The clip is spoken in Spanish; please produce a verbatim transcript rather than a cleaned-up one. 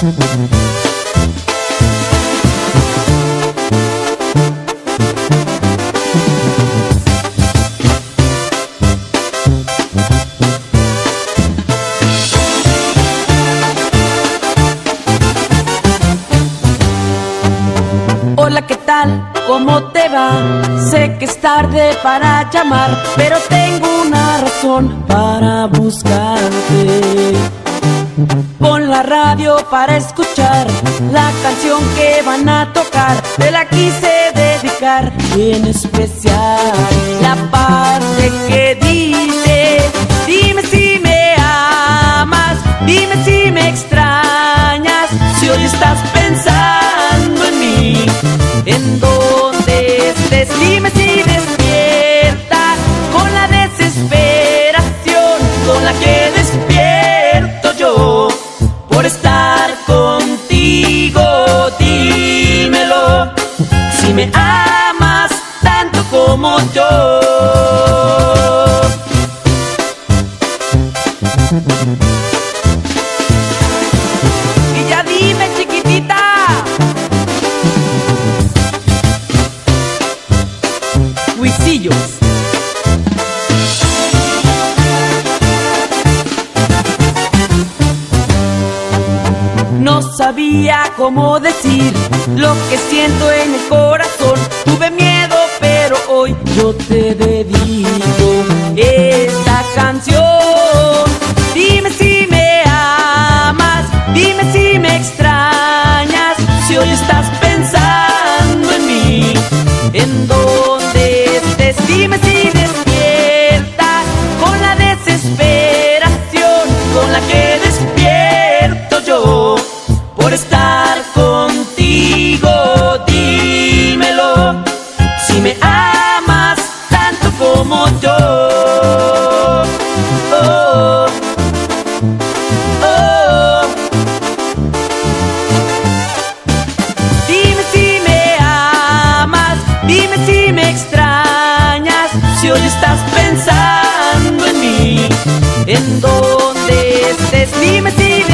Hola, ¿qué tal? ¿Cómo te va? Sé que es tarde para llamar, pero tengo una razón para buscarte. Pon la radio para escuchar la canción que van a tocar. Te la quise dedicar y en especial la parte que dice: dime si me amas, dime si me extrañas, si hoy estás pensando en mí, en donde estés. Dime si despierta con la desesperación con la que despierto yo por estar contigo. Dímelo, si me amas tanto como yo. Y ya dime, chiquitita. Huisillos. No sabía cómo decir lo que siento en el corazón. Tuve miedo, pero hoy yo te dedico esta canción. Dime si me amas, dime si me extrañas, si hoy estás pensando en mí, en donde estés. Dime si despierta con la desesperación con la que despierto yo por estar contigo. Dímelo, si me amas tanto como yo. Oh, oh. Dime si me amas, dime si me extrañas, si hoy estás pensando en mí, en donde estés. Dime si